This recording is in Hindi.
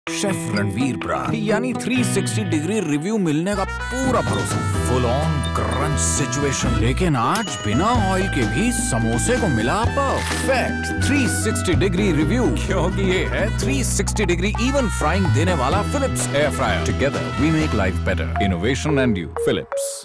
शेफ रणवीर ब्रांड यानी 360 डिग्री रिव्यू मिलने का पूरा भरोसा। फुल ऑन क्रंच सिचुएशन, लेकिन आज बिना ऑयल के भी समोसे को मिला परफेक्ट 360 डिग्री रिव्यू, क्योंकि ये है 360 डिग्री इवन फ्राइंग देने वाला Philips air fryer. Together we make life better. Innovation and you, Philips.